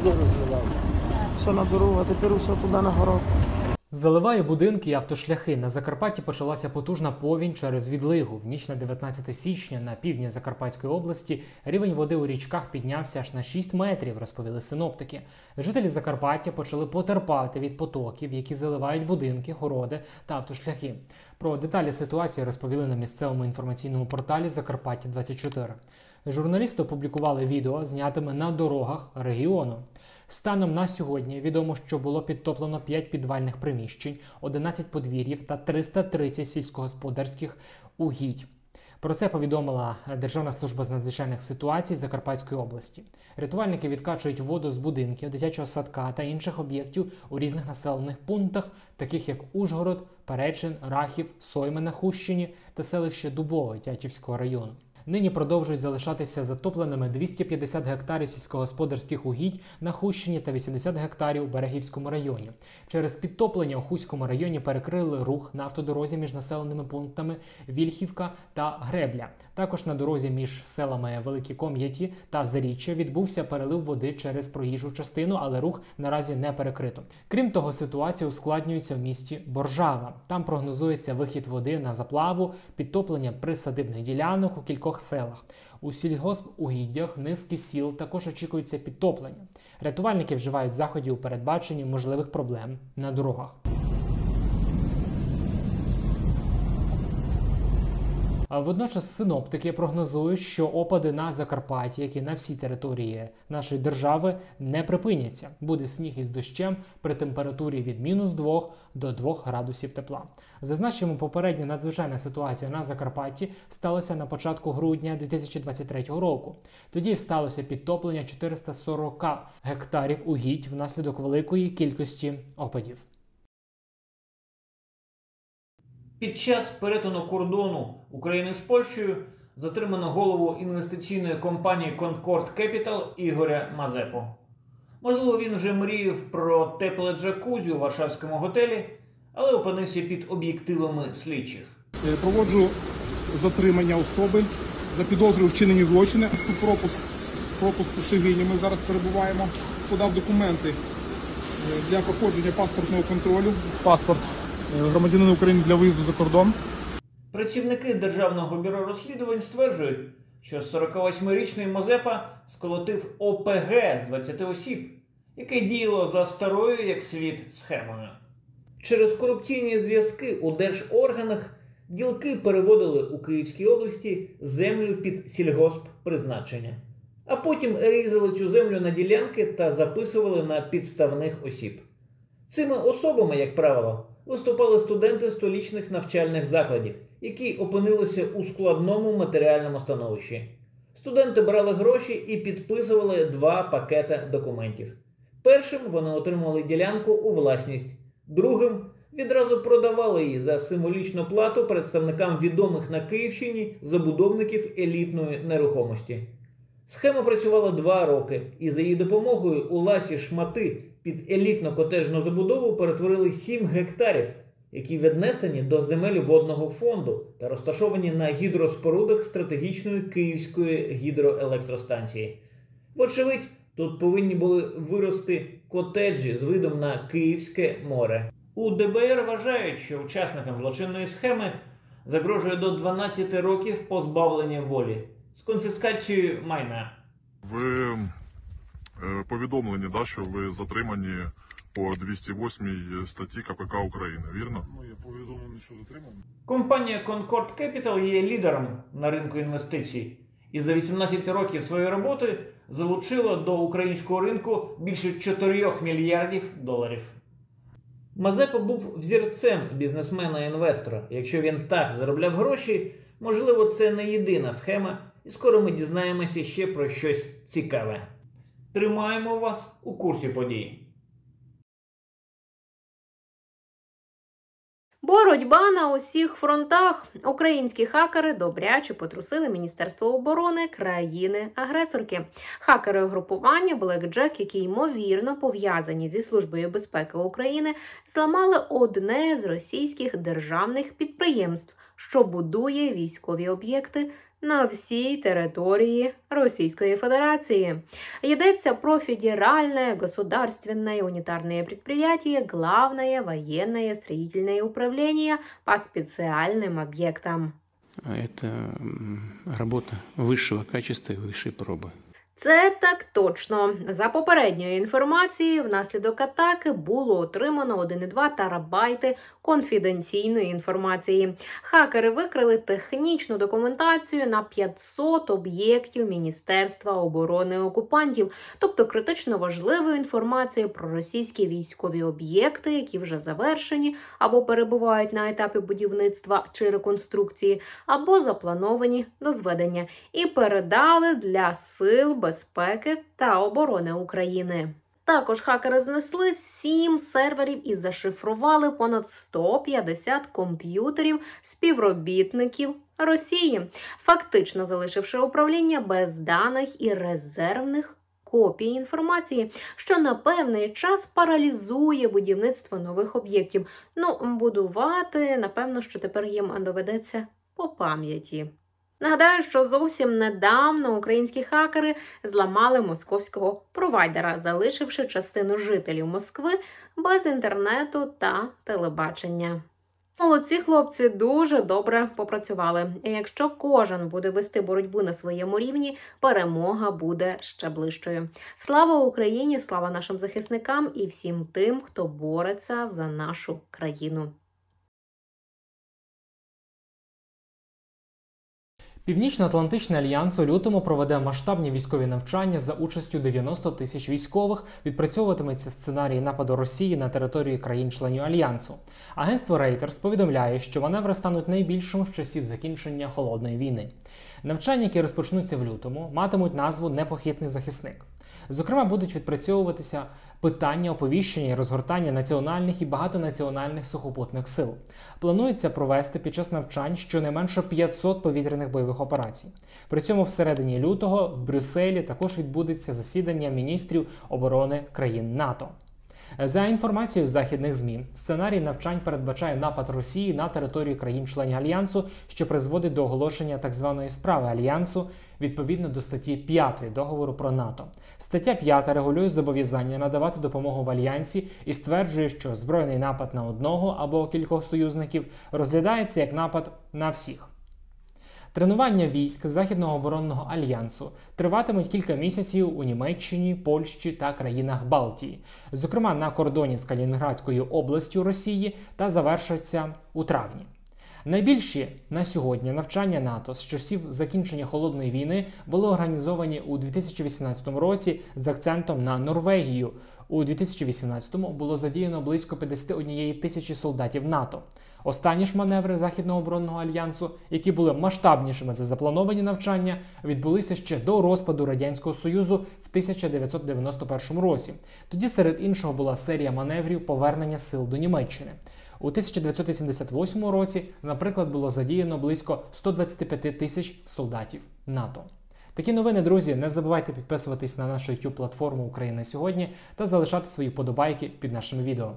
сюди розливав. Все на дорогу, а тепер усе туди на город. Заливає будинки і автошляхи. На Закарпатті почалася потужна повінь через відлигу. В ніч на 19 січня на півдні Закарпатської області рівень води у річках піднявся аж на 6 метрів, розповіли синоптики. Жителі Закарпаття почали потерпати від потоків, які заливають будинки, городи та автошляхи. Про деталі ситуації розповіли на місцевому інформаційному порталі «Закарпаття-24». Журналісти опублікували відео, знятими на дорогах регіону. Станом на сьогодні відомо, що було підтоплено 5 підвальних приміщень, 11 подвір'їв та 330 сільськогосподарських угідь. Про це повідомила Державна служба з надзвичайних ситуацій Закарпатської області. Рятувальники відкачують воду з будинків, дитячого садка та інших об'єктів у різних населених пунктах, таких як Ужгород, Перечин, Рахів, Сойми на Хустщині та селище Дубове Тячівського району. Нині продовжують залишатися затопленими 250 гектарів сільськогосподарських угідь на Хустщині та 80 гектарів у Берегівському районі. Через підтоплення у Хуському районі перекрили рух на автодорозі між населеними пунктами Вільхівка та Гребля. Також на дорозі між селами Великі Ком'яті та Заріччя відбувся перелив води через проїжджу частину, але рух наразі не перекрито. Крім того, ситуація ускладнюється в місті Боржава. Там прогнозується вихід води на заплаву, підтоплення присадибних ділянок у кількох селах. У сільгоспугіддях низки сіл також очікується підтоплення. Рятувальники вживають заходів у передбаченні можливих проблем на дорогах. А водночас синоптики прогнозують, що опади на Закарпатті, як і на всій території нашої держави, не припиняться. Буде сніг із дощем при температурі від -2 до 2 градусів тепла. Зазначимо, попередня надзвичайна ситуація на Закарпатті сталася на початку грудня 2023 року. Тоді сталося підтоплення 440 гектарів угідь внаслідок великої кількості опадів. Під час перетину кордону України з Польщею затримано голову інвестиційної компанії Concord Capital Ігоря Мазепу. Можливо, він вже мріяв про тепле джакузі у варшавському готелі, але опинився під об'єктивами слідчих. Проводжу затримання особи за підозрою вчинені злочини. Тут пропуск у Шегині. Ми зараз перебуваємо. Подав документи для проходження паспортного контролю. Паспорт громадянина України для виїзду за кордон. Працівники Державного бюро розслідувань стверджують, що 48-річний Мазепа сколотив ОПГ з 20 осіб, яке діяло за старою, як світ, схемою. Через корупційні зв'язки у держорганах ділки переводили у Київській області землю під сільгосппризначення, а потім різали цю землю на ділянки та записували на підставних осіб. Цими особами, як правило, виступали студенти столичних навчальних закладів, які опинилися у складному матеріальному становищі. Студенти брали гроші і підписували 2 пакети документів. Першим вони отримали ділянку у власність, другим відразу продавали її за символічну плату представникам відомих на Київщині забудовників елітної нерухомості. Схема працювала 2 роки, і за її допомогою у ласі шмати під елітно-котеджну забудову перетворили 7 гектарів, які віднесені до земель водного фонду та розташовані на гідроспорудах стратегічної Київської гідроелектростанції. Вочевидь, тут повинні були вирости котеджі з видом на Київське море. У ДБР вважають, що учасникам злочинної схеми загрожує до 12 років позбавлення волі з конфіскацією майна. Ви повідомлені, що ви затримані по 208 статті КПК України, вірно? Ну, я повідомлений, що затриманий. Компанія Concord Capital є лідером на ринку інвестицій і за 18 років своєї роботи залучила до українського ринку більше 4 мільярдів доларів. Мазепа був взірцем бізнесмена-інвестора. Якщо він так заробляв гроші, можливо, це не єдина схема, і скоро ми дізнаємося ще про щось цікаве. Тримаємо вас у курсі подій. Боротьба на усіх фронтах. Українські хакери добряче потрусили Міністерство оборони країни-агресорки. Хакери угрупування BlackJack, які ймовірно пов'язані зі Службою безпеки України, зламали одне з російських державних підприємств, що будує військові об'єкти на всій території Російської Федерации. Йдеться про федеральное государственное унитарное предприятие Главное военное строительное управление по специальным объектам. Это работа высшего качества и высшей пробы. Це так точно. За попередньою інформацією, внаслідок атаки було отримано 1,2 терабайти конфіденційної інформації. Хакери викрили технічну документацію на 500 об'єктів Міністерства оборони окупантів, тобто критично важливу інформацію про російські військові об'єкти, які вже завершені або перебувають на етапі будівництва чи реконструкції, або заплановані до зведення, і передали для сил безпеки та оборони України. Також хакери знесли 7 серверів і зашифрували понад 150 комп'ютерів співробітників Росії, фактично залишивши управління без даних і резервних копій інформації, що на певний час паралізує будівництво нових об'єктів. Будувати, напевно, що тепер їм доведеться по пам'яті. Нагадаю, що зовсім недавно українські хакери зламали московського провайдера, залишивши частину жителів Москви без інтернету та телебачення. Молодці хлопці дуже добре попрацювали. І якщо кожен буде вести боротьбу на своєму рівні, перемога буде ще ближчою. Слава Україні, слава нашим захисникам і всім тим, хто бореться за нашу країну. Північно-Атлантичний альянс у лютому проведе масштабні військові навчання за участю 90 тисяч військових. Відпрацьовуватиметься сценарій нападу Росії на території країн-членів альянсу. Агентство Reuters повідомляє, що маневри стануть найбільшими з часів закінчення Холодної війни. Навчання, які розпочнуться в лютому, матимуть назву «Непохитний захисник». Зокрема, будуть відпрацьовуватися питання оповіщення і розгортання національних і багатонаціональних сухопутних сил. Планується провести під час навчань щонайменше 500 повітряних бойових операцій. При цьому всередині лютого в Брюсселі також відбудеться засідання міністрів оборони країн НАТО. За інформацією західних ЗМІ, сценарій навчань передбачає напад Росії на територію країн-членів Альянсу, що призводить до оголошення так званої справи Альянсу відповідно до статті 5 договору про НАТО. Стаття 5 регулює зобов'язання надавати допомогу в Альянсі і стверджує, що збройний напад на одного або кількох союзників розглядається як напад на всіх. Тренування військ Західного оборонного альянсу триватимуть кілька місяців у Німеччині, Польщі та країнах Балтії, зокрема на кордоні з Калінінградською областю Росії, та завершаться у травні. Найбільші на сьогодні навчання НАТО з часів закінчення Холодної війни були організовані у 2018 році з акцентом на Норвегію. У 2018-му було задіяно близько 51 тисячі солдатів НАТО. Останні ж маневри Західного оборонного альянсу, які були масштабнішими за заплановані навчання, відбулися ще до розпаду Радянського Союзу в 1991 році. Тоді серед іншого була серія маневрів повернення сил до Німеччини. У 1988 році, наприклад, було задіяно близько 125 тисяч солдатів НАТО. Такі новини, друзі, не забувайте підписуватись на нашу YouTube-платформу «Україна сьогодні» та залишати свої вподобайки під нашими відео.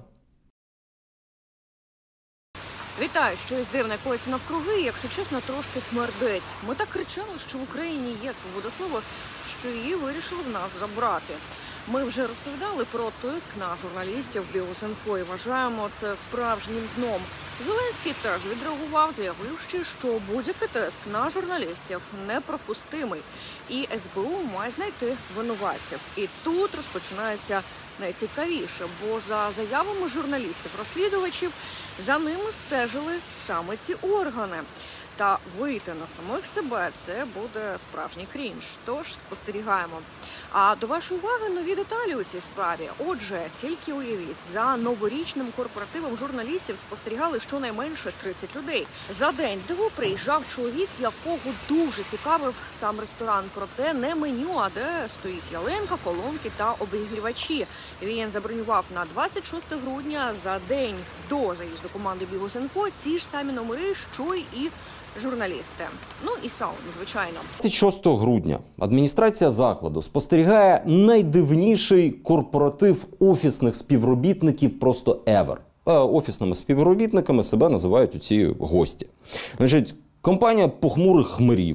Вітаю, щось дивне коїться навкруги, якщо чесно, трошки смердить. Ми так кричали, що в Україні є свобода слова, що її вирішили в нас забрати. Ми вже розповідали про тиск на журналістів Бігус.Інфо і вважаємо це справжнім дном. Зеленський теж відреагував, заявивши, що будь-який тиск на журналістів неприпустимий. І СБУ має знайти винуватців. І тут розпочинається найцікавіше, бо за заявами журналістів-розслідувачів за ними стежили саме ці органи. Та вийти на самих себе – це буде справжній крінж. Тож спостерігаємо. А до вашої уваги нові деталі у цій справі. Отже, тільки уявіть, за новорічним корпоративом журналістів спостерігали щонайменше 30 людей. За день до приїжджав чоловік, якого дуже цікавив сам ресторан. Проте не меню, а де стоїть ялинка, колонки та обігрівачі. Він забронював на 26 грудня за день до заїзду команди Бігус.Інфо ті ж самі номери, що і журналісти. Ну і сауна, звичайно. 26 грудня адміністрація закладу спостерігає найдивніший корпоратив офісних співробітників просто ever. Офісними співробітниками себе називають оці гості. Значить, компанія похмурих хмирів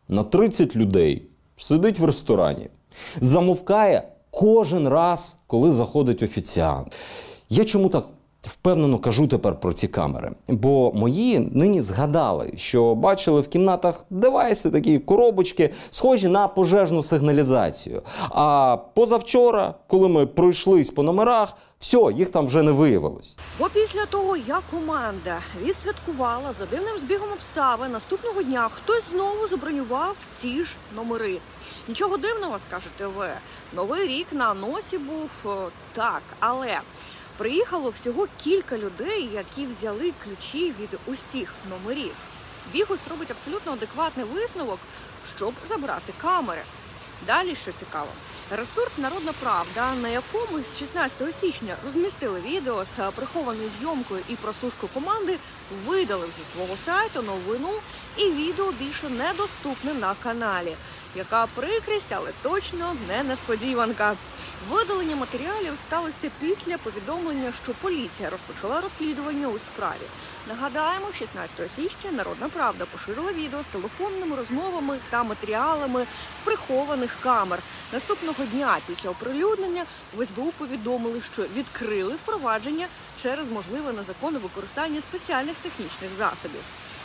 на 30 людей сидить в ресторані. Замовкає кожен раз, коли заходить офіціант. Я чому так впевнено кажу тепер про ці камери? Бо мої нині згадали, що бачили в кімнатах девайси, такі коробочки, схожі на пожежну сигналізацію. А позавчора, коли ми пройшлись по номерах, все, їх там вже не виявилось. Бо після того, як команда відсвяткувала за дивним збігом обставин, наступного дня хтось знову забронював ці ж номери. Нічого дивного, скажете ви. Новий рік на носі був, так, але приїхало всього кілька людей, які взяли ключі від усіх номерів. Бігус робить абсолютно адекватний висновок, щоб забрати камери. Далі, що цікаво, ресурс «Народна правда», на якому з 16 січня розмістили відео з прихованою зйомкою і прослушкою команди, видалив зі свого сайту новину, і відео більше недоступне на каналі. Яка прикрість, але точно не несподіванка. Видалення матеріалів сталося після повідомлення, що поліція розпочала розслідування у справі. Нагадаємо, 16 січня «Народна правда» поширила відео з телефонними розмовами та матеріалами з прихованих камер. Наступного дня після оприлюднення в СБУ повідомили, що відкрили впровадження через можливе незаконне використання спеціальних технічних засобів.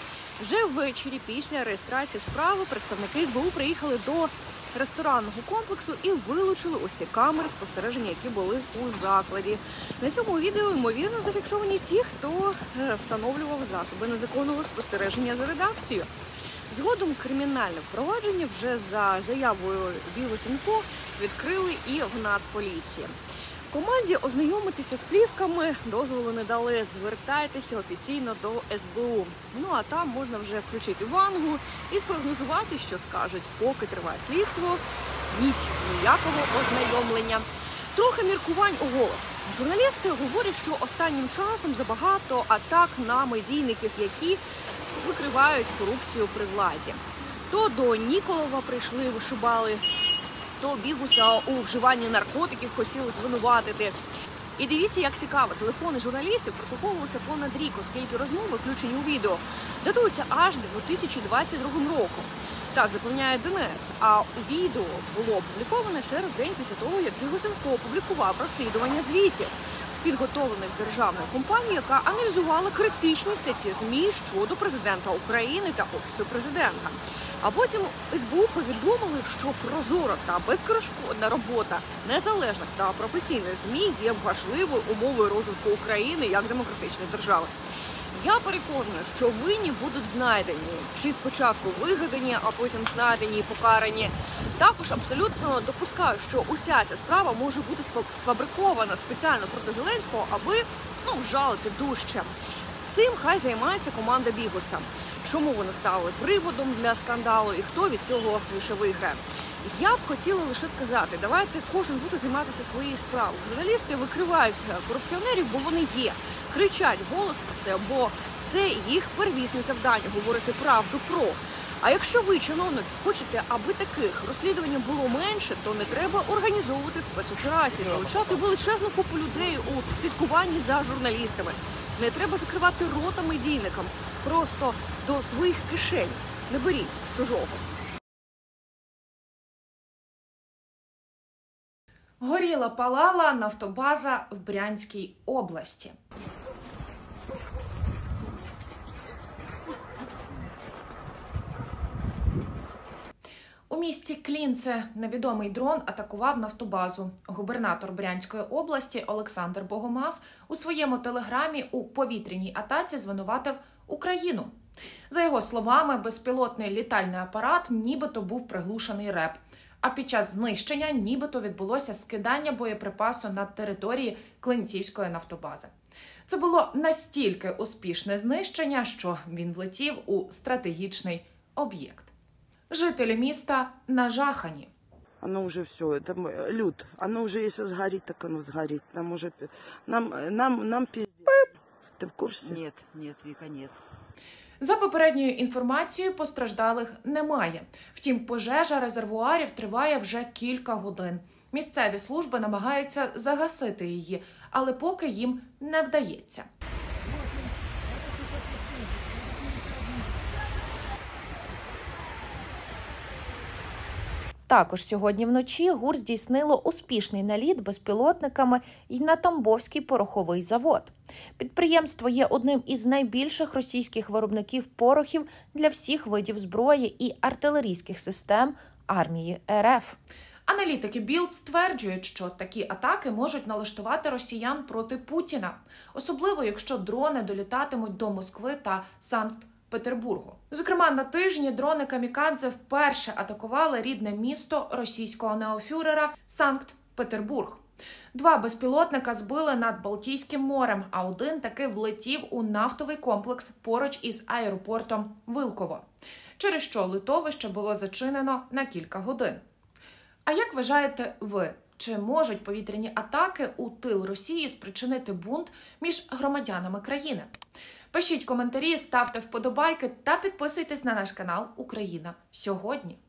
Вже ввечері після реєстрації справи представники СБУ приїхали до ресторанного комплексу і вилучили усі камери спостереження, які були у закладі. На цьому відео, ймовірно, зафіксовані ті, хто встановлював засоби незаконного спостереження за редакцією. Згодом кримінальне впровадження вже за заявою Бігус.Інфо відкрили і в Нацполіції. Команді ознайомитися з плівками дозволу не дали. Звертайтеся офіційно до СБУ. Ну а там можна вже включити вангу і спрогнозувати, що скажуть. Поки триває слідство, ніякого ознайомлення. Трохи міркувань у голос. Журналісти говорять, що останнім часом забагато атак на медійників, які викривають корупцію при владі. То до Ніколова прийшли, вишибали, то Бігуса у вживанні наркотиків хотіли звинуватити. І дивіться, як цікаво, телефони журналістів прослуховувалися понад рік, оскільки розмови, включені у відео, датуються аж 2022 роком. Так запевняє ДНС, а відео було опубліковане через день після того, як Бігус.Інфо опублікував розслідування звітів, підготовлених державною компанією, яка аналізувала критичні статті ЗМІ щодо президента України та Офісу президента. А потім СБУ повідомили, що прозора та безперешкодна робота незалежних та професійних ЗМІ є важливою умовою розвитку України як демократичної держави. Я переконана, що винні будуть знайдені, чи спочатку вигадані, а потім знайдені і покарані. Також абсолютно допускаю, що уся ця справа може бути сфабрикована спеціально проти Зеленського, аби вжалити дужче. Цим хай займається команда Бігуса. Чому вони стали приводом для скандалу і хто від цього більше виграє? Я б хотіла лише сказати, давайте кожен буде займатися своєю справою. Журналісти викривають корупціонерів, бо вони є. Кричать голос про це, бо це їх первісне завдання – говорити правду про. А якщо ви, чиновники, хочете, аби таких розслідувань було менше, то не треба організовувати спецоперації, залучати величезну купу людей у слідкуванні за журналістами. Не треба закривати рота медійникам. Просто до своїх кишень не беріть чужого. Горіла палала нафтобаза в Брянській області. У місті Клінце невідомий дрон атакував нафтобазу. Губернатор Брянської області Олександр Богомаз у своєму телеграмі у повітряній атаці звинуватив Україну. За його словами, безпілотний літальний апарат нібито був приглушений РЕП, а під час знищення нібито відбулося скидання боєприпасу на території Клинцівської нафтобази. Це було настільки успішне знищення, що він влетів у стратегічний об'єкт. Жителі міста нажахані. Оно уже все, это люд. Оно уже, если сгорит, так оно сгорит. Нам уже, нам пиздец. Ты в курсе? Нет, Вика, нет. За попередньою інформацією, постраждалих немає. Втім, пожежа резервуарів триває вже кілька годин. Місцеві служби намагаються загасити її, але поки їм не вдається. Також сьогодні вночі ГУР здійснило успішний наліт безпілотниками й на Тамбовський пороховий завод. Підприємство є одним із найбільших російських виробників порохів для всіх видів зброї і артилерійських систем армії РФ. Аналітики Білд стверджують, що такі атаки можуть налаштувати росіян проти Путіна, особливо якщо дрони долітатимуть до Москви та Санкт-Петербургу. Зокрема, на тижні дрони камікадзе вперше атакували рідне місто російського неофюрера Санкт-Петербург. 2 безпілотника збили над Балтійським морем, а один таки влетів у нафтовий комплекс поруч із аеропортом Вилково, через що литовище було зачинено на кілька годин. А як вважаєте ви, чи можуть повітряні атаки у тил Росії спричинити бунт між громадянами країни? Пишіть коментарі, ставте вподобайки та підписуйтесь на наш канал «Україна сьогодні».